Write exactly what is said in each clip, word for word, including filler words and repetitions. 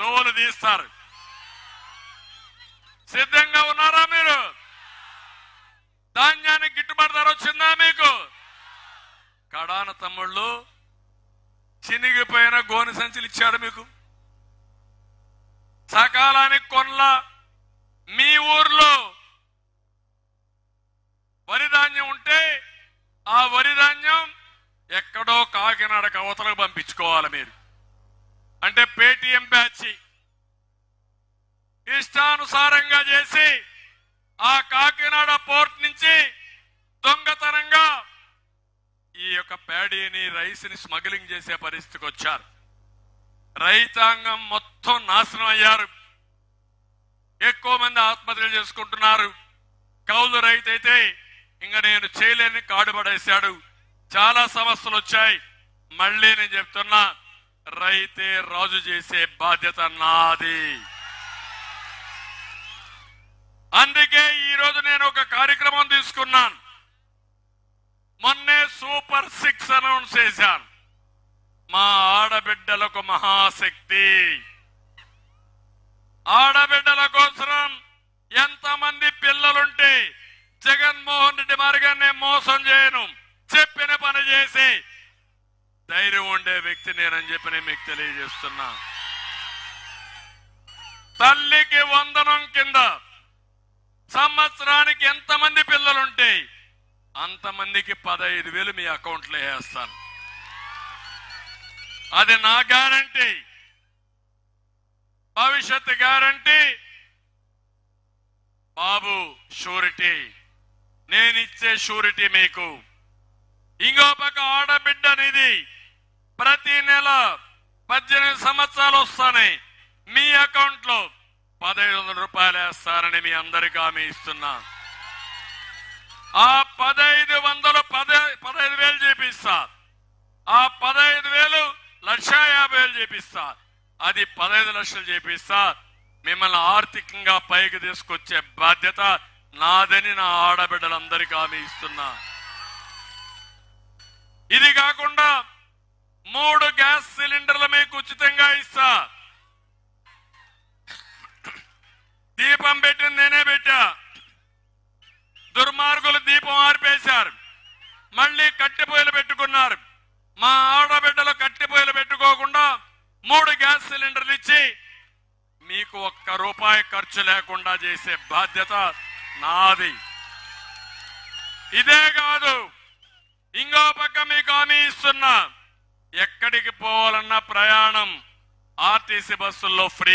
తోలు తీస్తారు. సిద్ధంగా ఉన్నారా మీరు? ధాన్యానికి గిట్టుబాటు ధర వచ్చిందా మీకు? కడాన తమ్ముళ్ళు చినిగిపోయిన గోనె సంచులు ఇచ్చాడు మీకు. సకాలానికి కొనల. మీ ఊర్లో వరి ధాన్యం ఉంటే ఆ వరి ధాన్యం ఎక్కడో కాకినాడ కవతలకు పంపించుకోవాలి మీరు. అంటే పేటీఎం బ్యాచ్ ఇష్టానుసారంగా చేసి ఆ కాకినాడ పోర్ట్ నుంచి దొంగతనంగా ఈ యొక్క ప్యాడీని రైస్ ని స్మగ్లింగ్ చేసే పరిస్థితికి వచ్చారు. రైతాంగం మొత్తం నాశనం అయ్యారు. ఎక్కువ మంది ఆత్మహత్యలు చేసుకుంటున్నారు. కౌలు రైతు అయితే ఇంకా నేను చేయలేని కాడు పడేశాడు. చాలా సమస్యలు వచ్చాయి. మళ్ళీ నేను చెప్తున్నా, రైతే రాజు చేసే బాధ్యత నాది. అందుకే ఈ రోజు నేను ఒక కార్యక్రమం తీసుకున్నాను. మొన్నే సూపర్ సిక్స్ అనౌన్స్ చేశాను. మా ఆడబిడ్డలకు మహాశక్తి. ఆడబిడ్డల కోసం ఎంతమంది పిల్లలుంటే జగన్మోహన్ రెడ్డి మారిగా నేను మోసం చేయను, చెప్పిన పని చేసి ధైర్యం ఉండే వ్యక్తి నేనని చెప్పి నేను మీకు తెలియజేస్తున్నా. తల్లికి వందనం కింద సంవత్సరానికి ఎంతమంది పిల్లలుంటే అంతమందికి పదహైదు వేలు మీ అకౌంట్లో వేస్తాను. అది నా గ్యారంటీ, భవిష్యత్ గ్యారంటీ. బాబు షూరిటీ, నేనిచ్చే షూరిటీ మీకు. ఇంకో పక్క ఆడబిడ్డ అనేది ప్రతి నెల పద్దెనిమిది సంవత్సరాలు వస్తాయి. మీ అకౌంట్ లో పదహైదు వందల రూపాయలు వేస్తారని మీ అందరికీ హామీ ఇస్తున్నా. ఆ పదహైదు వందలు పద పదహైదు వేలు చేపిస్తా. ఆ పదహైదు వేలు లక్ష యాభై వేలు చేపిస్తా. అది పదహైదు లక్షలు చేపిస్తా. మిమ్మల్ని ఆర్థికంగా పైకి తీసుకొచ్చే బాధ్యత నాదని నా ఆడబిడ్డలందరికీ హామీ ఇస్తున్నా. ఇది కాకుండా మూడు గ్యాస్ సిలిండర్లు మీకు ఉచితంగా ఇస్తా. దీపం పెట్టింది నేనే పెట్టా. దుర్మార్గులు దీపం ఆర్పేశారు, మళ్ళీ కట్టె పొయ్యిలు పెట్టుకున్నారు. మా ఆడబిడ్డలు కట్టె పొయ్యిలు పెట్టుకోకుండా మూడు గ్యాస్ సిలిండర్లు ఇచ్చి మీకు ఒక్క రూపాయి ఖర్చు లేకుండా చేసే బాధ్యత నాది. ఇదే కాదు, ఇంకో పక్క మీకు హామీ ఇస్తున్నా, ఎక్కడికి పోవాలన్న ప్రయాణం ఆర్టీసీ బస్సుల్లో ఫ్రీ.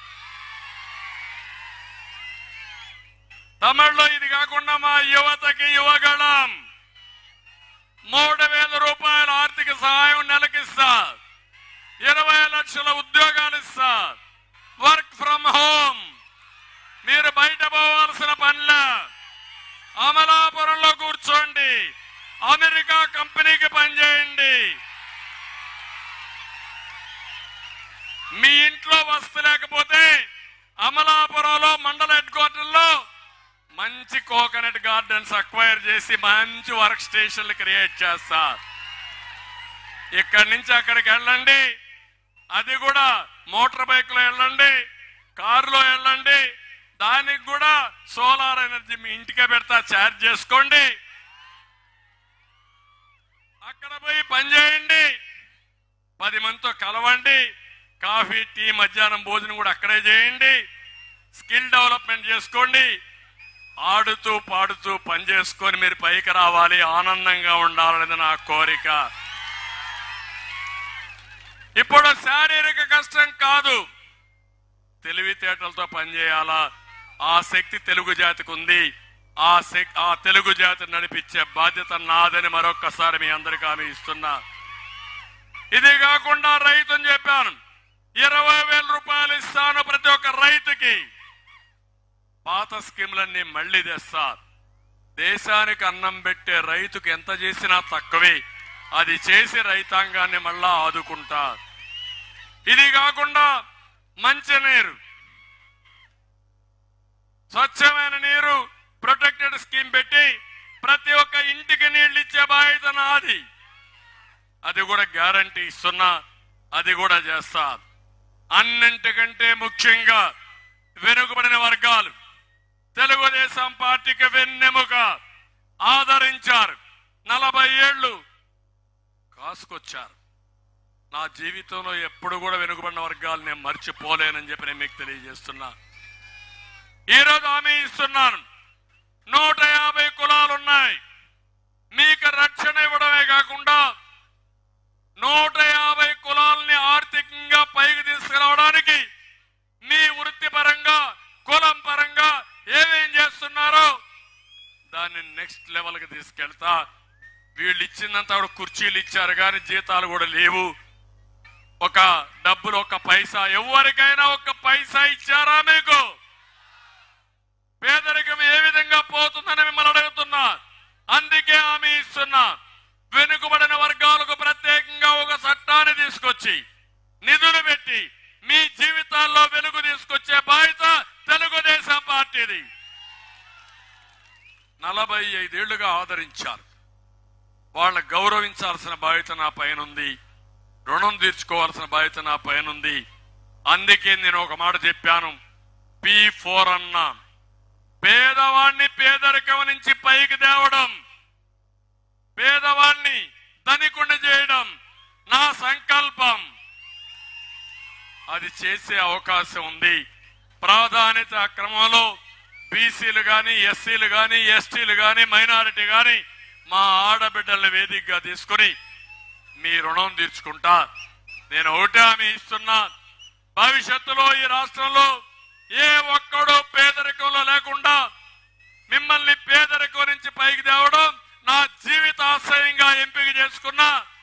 తమిళలో ఇది కాకుండా మా యువతకి యువగళం మూడు వేల రూపాయల ఆర్థిక సహాయం నెలకిస్తా. ఇరవై లక్షల ఉద్యోగాలు ఇస్తా. Work from home. మీరు బయట పోవాల్సిన పనిలే. అమలాపురంలో కూర్చోండి, అమెరికా కంపెనీకి పనిచేయండి. మీ ఇంట్లో వస్తు లేకపోతే అమలాపురంలో మండల హెడ్ క్వార్టర్లో మంచి కోకోనట్ గార్డెన్స్ అక్వైర్ చేసి మంచి వర్క్ స్టేషన్లు క్రియేట్ చేస్తా. ఇక్కడి నుంచి అక్కడికి వెళ్ళండి. అది కూడా మోటార్ బైక్ లో వెళ్ళండి, కారులో వెళ్ళండి. దానికి కూడా సోలార్ ఎనర్జీ మీ ఇంటికే పెడతా, ఛార్జ్ చేసుకోండి. అక్కడ పోయి పని చేయండి, పది మందితో కలవండి. కాఫీ, టీ, మధ్యాహ్నం భోజనం కూడా అక్కడే చేయండి. స్కిల్ డెవలప్మెంట్ చేసుకోండి. ఆడుతూ పాడుతూ పని చేసుకొని మీరు పైకి రావాలి, ఆనందంగా ఉండాలనేది నా కోరిక. ఇప్పుడు శారీరక కష్టం కాదు, తెలివితేటలతో పనిచేయాలా. ఆ శక్తి తెలుగు జాతికి ఉంది. ఆ శక్తి ఆ తెలుగు జాతిని నడిపించే బాధ్యత నాదని మరొక్కసారి మీ అందరికీ హామీ ఇస్తున్నా. ఇది కాకుండా రైతుని చెప్పాను, ఇరవై వేల రూపాయలు ఇస్తాను ప్రతి ఒక్క రైతుకి. పాత స్కీములన్నీ మళ్లీ తెస్తా. దేశానికి అన్నం పెట్టే రైతుకు ఎంత చేసినా తక్కువే. అది చేసి రైతాంగాన్ని మళ్ళా ఆదుకుంటా. ఇది కాకుండా మంచినీరు, స్వచ్ఛమైన నీరు ప్రొటెక్టెడ్ స్కీమ్ పెట్టి ప్రతి ఒక్క ఇంటికి నీళ్లు ఇచ్చే బాధ్యత నాది. అది కూడా గ్యారంటీ ఇస్తున్నా, అది కూడా చేస్తా. అన్నింటికంటే ముఖ్యంగా వెనుకబడిన వర్గాలు తెలుగుదేశం పార్టీకి వెన్నెముక ఆదరించారు. నలభై ఏళ్లు కాసుకొచ్చారు. నా జీవితంలో ఎప్పుడు కూడా వెనుకబడిన వర్గాలు నేను మర్చిపోలేనని చెప్పి నేను మీకు తెలియజేస్తున్నా. ఈరోజు హామీ ఇస్తున్నాను, నూట యాభై కులాలున్నాయి. మీకు రక్షణ ఇవ్వడమే కాకుండా నూట యాభై కులాలని ఆర్థికంగా పైకి తీసుకురావడానికి మీ వృత్తిపరంగా కులం పరంగా ఏమేం చేస్తున్నారో దాన్ని నెక్స్ట్ లెవెల్కి తీసుకెళ్తా. వీళ్ళు ఇచ్చిందంతా కూడా కుర్చీలు ఇచ్చారు కానీ జీతాలు కూడా లేవు. ఒక డబ్బులు ఒక పైసా ఎవరికైనా ఒక పైసా ఇచ్చారా మీకు? పేదరికం ఏ విధంగా పోతుందని మిమ్మల్ని అడుగుతున్నా. అందుకే హామీ ఇస్తున్నా, వెనుకబడిన వర్గాలకు ప్రత్యేకంగా ఒక చట్టాన్ని తీసుకొచ్చి నిధులు పెట్టి మీ జీవితాల్లో వెలుగు తీసుకొచ్చే బాధ్యత తెలుగుదేశం పార్టీది. నలభై ఐదేళ్లుగా ఆదరించారు. వాళ్ళ గౌరవించాల్సిన బాధ్యత నా పైన ఉంది. రుణం తీర్చుకోవాల్సిన బాధ్యత నా పైన ఉంది. అందుకే నేను ఒక మాట చెప్పాను, పీ ఫోర్ అన్నా. పేదవాణ్ణి పేదరికం నుంచి పైకి తేవడం, పేదవాణ్ణి ధనికుణ్ణి చేయడం నా సంకల్పం. అది చేసే అవకాశం ఉంది. ప్రాధాన్యత క్రమంలో బీసీలు గాని ఎస్సీలు గాని ఎస్టీలు గాని మైనారిటీ గాని మా ఆడబిడ్డల్ని వేదికగా తీసుకుని మీ రుణం తీర్చుకుంటా. నేను ఒకటే హామీ ఇస్తున్నా, భవిష్యత్తులో ఈ రాష్ట్రంలో ఏ ఒక్కడూ పేదరికంలో లేకుండా మిమ్మల్ని పేదరికం నుంచి పైకి తేవడం నా జీవిత ఆశయంగా ఎంపిక చేసుకున్న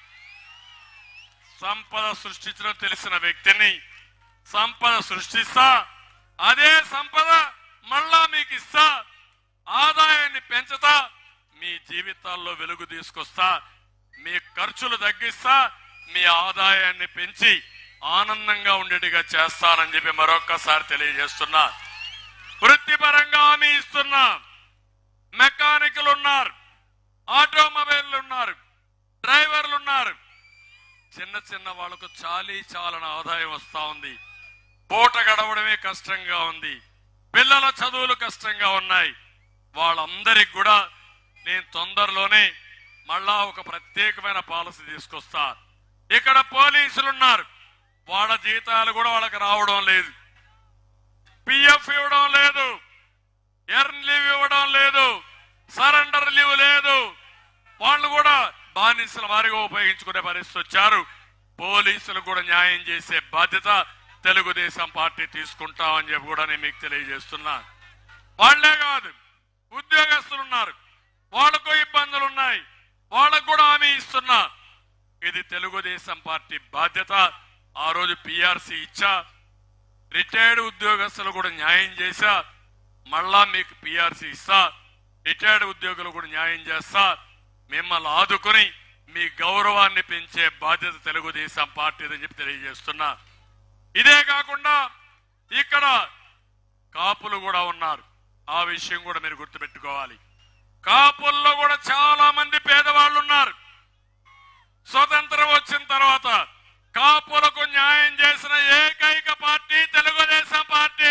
సంపద సృష్టించడం తెలిసిన వ్యక్తిని. సంపద సృష్టిస్తా, అదే సంపద మళ్ళా మీకు ఇస్తా, ఆదాయాన్ని పెంచుతా, మీ జీవితాల్లో వెలుగు తీసుకొస్తా, మీ ఖర్చులు తగ్గిస్తా, మీ ఆదాయాన్ని పెంచి ఆనందంగా ఉండేట్టుగా చేస్తానని చెప్పి మరొక్కసారి తెలియజేస్తున్నా. వృత్తిపరంగా హామీ ఇస్తున్నా. మెకానికల్ ఉన్నారు, ఆటోమొబైల్ ఉన్నారు, డ్రైవర్లు ఉన్నారు. చిన్న చిన్న వాళ్లకు చాలీ చాలన ఆదాయం వస్తా ఉంది. పూట గడవడమే కష్టంగా ఉంది. పిల్లల చదువులు కష్టంగా ఉన్నాయి. వాళ్ళందరికి కూడా నేను తొందరలోనే మళ్ళా ఒక ప్రత్యేకమైన పాలసీ తీసుకొస్తా. ఇక్కడ పోలీసులు ఉన్నారు, వాళ్ళ జీతాలు కూడా వాళ్ళకి రావడం లేదు. పిఎఫ్ ఇవ్వడం లేదు, ఎర్న్ లీవ్ ఇవ్వడం లేదు, సరెండర్ లీవ్ లేదు. వాళ్ళు కూడా బానిసల వారిగా ఉపయోగించుకునే పరిస్థితి వచ్చారు. పోలీసులు కూడా న్యాయం చేసే బాధ్యత తెలుగుదేశం పార్టీ తీసుకుంటామని చెప్పి కూడా నేను మీకు తెలియజేస్తున్నా. వాళ్లే కాదు, ఉద్యోగస్తులు ఉన్నారు, వాళ్లకు ఇబ్బందులు ఉన్నాయి, వాళ్ళకు కూడా హామీ ఇస్తున్నా. ఇది తెలుగుదేశం పార్టీ బాధ్యత. ఆ రోజు పిఆర్సీ ఇచ్చా, రిటైర్డ్ ఉద్యోగస్తులు కూడా న్యాయం చేశా, మళ్ళా మీకు పిఆర్సీ ఇస్తా, రిటైర్డ్ ఉద్యోగులు కూడా న్యాయం చేస్తా. మిమ్మల్ని ఆదుకుని మీ గౌరవాన్ని పెంచే బాధ్యత తెలుగుదేశం పార్టీ అని చెప్పి తెలియజేస్తున్నా. ఇదే కాకుండా ఇక్కడ కాపులు కూడా ఉన్నారు. ఆ విషయం కూడా మీరు గుర్తుపెట్టుకోవాలి. కాపుల్లో కూడా చాలా మంది పేదవాళ్ళు ఉన్నారు. స్వతంత్రం వచ్చిన తర్వాత కాపులకు న్యాయం చేసిన ఏకైక పార్టీ తెలుగుదేశం పార్టీ.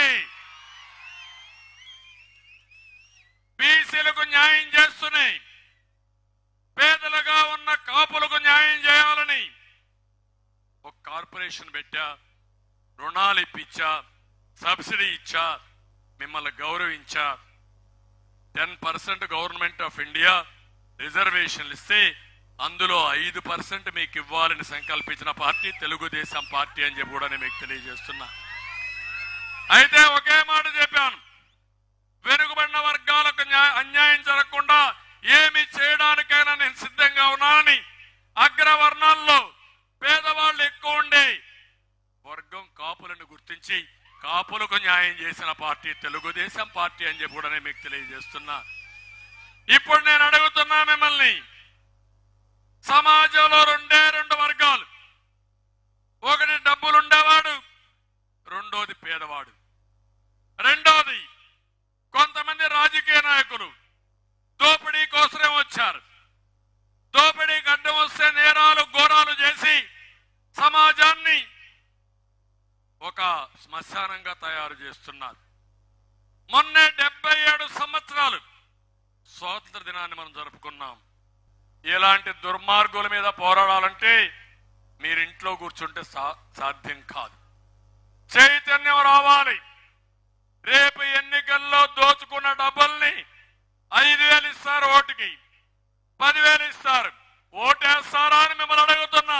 బీసీలకు న్యాయం చేస్తున్నాయి, పేదలుగా ఉన్న కాపులకు న్యాయం చేయాలని ఒక కార్పొరేషన్ పెట్టా, రుణాలు ఇప్పించా, సబ్సిడీ ఇచ్చా, మిమ్మల్ని గౌరవించా. Ten percent government of India రిజర్వేషన్లు ఇస్తే అందులో ఐదు పర్సెంట్ మీకు ఇవ్వాలని సంకల్పించిన పార్టీ తెలుగుదేశం పార్టీ అని చెప్పి కూడా నేను మీకు తెలియజేస్తున్నా. అయితే ఒకే మాట చెప్పాను, వెనుకబడిన వర్గాలకు అన్యాయం జరగకుండా ఏమి చేయడానికైనా నేను సిద్ధంగా ఉన్నానని. అగ్రవర్ణాల్లో పేదవాళ్ళు ఎక్కువ ఉండే వర్గం కాపులను గుర్తించి కాపులకు న్యాయం చేసిన పార్టీ తెలుగుదేశం పార్టీ అని చెప్పి కూడా నేను మీకు తెలియజేస్తున్నా. ఇప్పుడు నేను అడుగుతున్నా మిమ్మల్ని, సమాజంలో రెండే రెండు వర్గాలు, ఒకటి డబ్బులుండేవాడు, రెండోది పేదవాడు. రెండోది కొంతమంది రాజకీయ నాయకులు దోపిడీ కోసమే వచ్చారు. దోపిడీకి అడ్డం వస్తే నేరాలు ఘోరాలు చేసి సమాజాన్ని ఒక శ్మశానంగా తయారు చేస్తున్నారు. మొన్నే డెబ్బై ఏడు సంవత్సరాలు స్వాతంత్ర దినాన్ని మనం జరుపుకున్నాం. ఇలాంటి దుర్మార్గుల మీద పోరాడాలంటే మీరింట్లో కూర్చుంటే సాధ్యం కాదు. చైతన్యం రావాలి. రేపు ఎన్నికల్లో దోచుకున్న డబ్బుల్ని ఐదు వేలు ఇస్తారు, ఓటుకి పదివేలు ఇస్తారు, ఓటేస్తారా అని మిమ్మల్ని అడుగుతున్నా.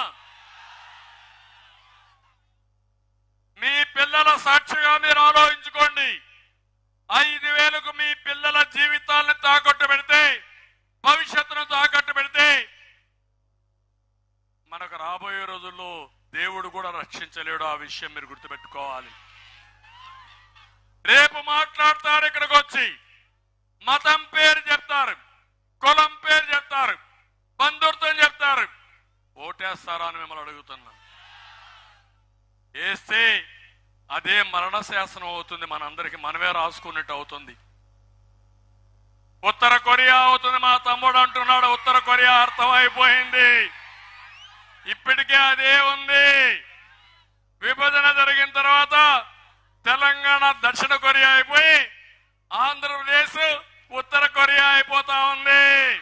మీ పిల్లల సాక్షిగా మీరు ఆలోచించుకోండి. ఐదు వేలకు మీ పిల్లల జీవితాలను తాకట్టు పెడితే, భవిష్యత్తును తాకట్టు పెడితే మనకు రాబోయే రోజుల్లో దేవుడు కూడా రక్షించలేడు. ఆ విషయం మీరు గుర్తుపెట్టుకోవాలి. రేపు మాట్లాడతారు, ఇక్కడికి వచ్చి మతం పేరు చెప్తారు, కులం పేరు చెప్తారు, బంధుత్వం చెప్తారు, ఓటేస్తారా అని మిమ్మల్ని అడుగుతున్నా. వేస్తే అదే మరణ శాసనం అవుతుంది. మనందరికి మనమే రాసుకున్నట్టు అవుతుంది. ఉత్తర కొరియా అవుతుంది. మా తమ్ముడు అంటున్నాడు ఉత్తర కొరియా అర్థమైపోయింది. ఇప్పటికే అదే ఉంది. విభజన జరిగిన తర్వాత తెలంగాణ దక్షిణ కొరియా అయిపోయి ఆంధ్రప్రదేశ్ ఉత్తర కొరియా అయిపోతా ఉంది.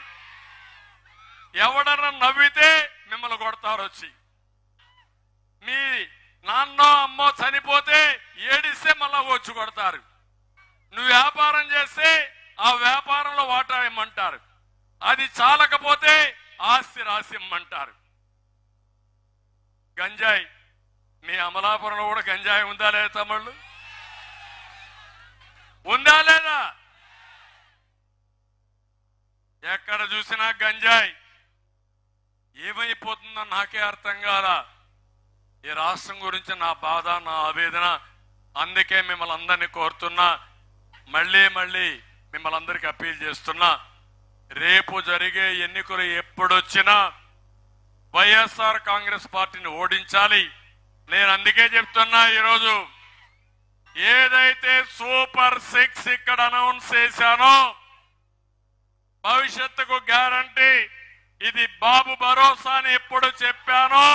ఎవడన్నా నవ్వితే మిమ్మల్ని కొడతారు వచ్చి. మీ నాన్నో అమ్మో చనిపోతే ఏడిస్తే మళ్ళా వచ్చి కొడతారు. నువ్వు వ్యాపారం చేస్తే ఆ వ్యాపారంలో వాటా ఇమ్మంటారు. అది చాలకపోతే ఆస్తి రాసి ఇమ్మంటారు. గంజాయి, మీ అమలాపురంలో కూడా గంజాయి ఉందా లేదా తమ్ముళ్ళు? ఉందా లేదా? ఎక్కడ చూసినా గంజాయి. ఏమైపోతుందో నాకే అర్థం కాదా. ఈ రాష్ట్రం గురించి నా బాధ, నా ఆవేదన. అందుకే మిమ్మల్ని అందరినీ కోరుతున్నా, మళ్ళీ మళ్ళీ మిమ్మల్ని అందరికీ అప్పీల్ చేస్తున్నా, రేపు జరిగే ఎన్నికలు ఎప్పుడొచ్చినా వైఎస్ఆర్ కాంగ్రెస్ పార్టీని ఓడించాలి. నేను అందుకే చెప్తున్నా, ఈరోజు ఏదైతే సూపర్ సిక్స్ ఇక్కడ అనౌన్స్ చేశానో భవిష్యత్తుకు గ్యారంటీ, ఇది బాబు భరోసా అని ఎప్పుడు చెప్పానో,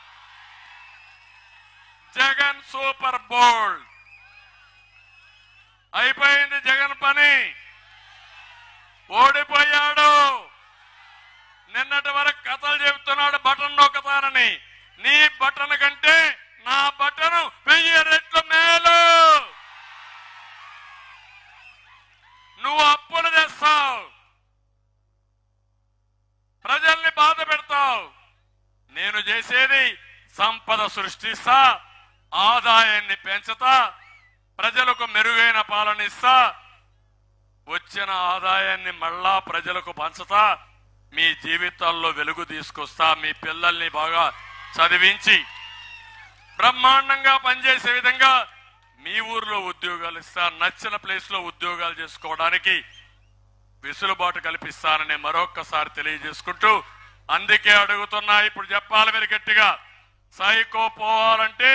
జగన్ సూపర్ బోల్డ్ అయిపోయింది. జగన్ పని ఓడిపోయాడు. నిన్నటి వరకు కథలు చెబుతున్నాడు బటన్ నొక్కతానని. నీ బటన్ కంటే నా బటన్ వెయ్యి రెట్లు మేలు. నువ్వు అప్పులు తెస్తావు, ప్రజల్ని బాధ పెడతావు. నేను చేసేది సంపద సృష్టిస్తా, ఆదాయాన్ని పెంచుతా, ప్రజలకు మెరుగైన పాలన ఇస్తా, వచ్చిన ఆదాయాన్ని మళ్ళా ప్రజలకు పంచుతా, మీ జీవితాల్లో వెలుగు తీసుకొస్తా, మీ పిల్లల్ని బాగా చదివించి బ్రహ్మాండంగా పనిచేసే విధంగా మీ ఊర్లో ఉద్యోగాలు ఇస్తా, నచ్చిన ప్లేస్ లో ఉద్యోగాలు చేసుకోవడానికి వెసులుబాటు కల్పిస్తానని మరొక్కసారి తెలియజేసుకుంటూ, అందుకే అడుగుతున్నా, ఇప్పుడు చెప్పాలి మీరు గట్టిగా, సైకో పోవాలంటే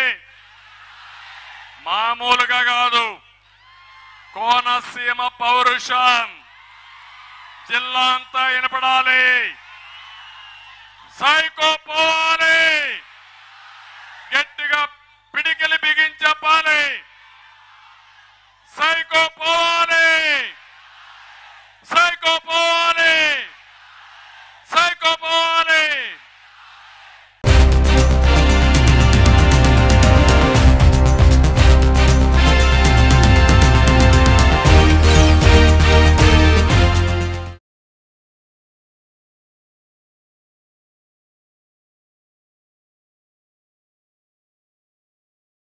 మామూలుగా కాదు, కోనసీమ పౌరుషం జిల్లా అంతా వినపడాలి. సైకో పోవాలి, గట్టిగా పిడికిలి బిగించి చెప్పాలి.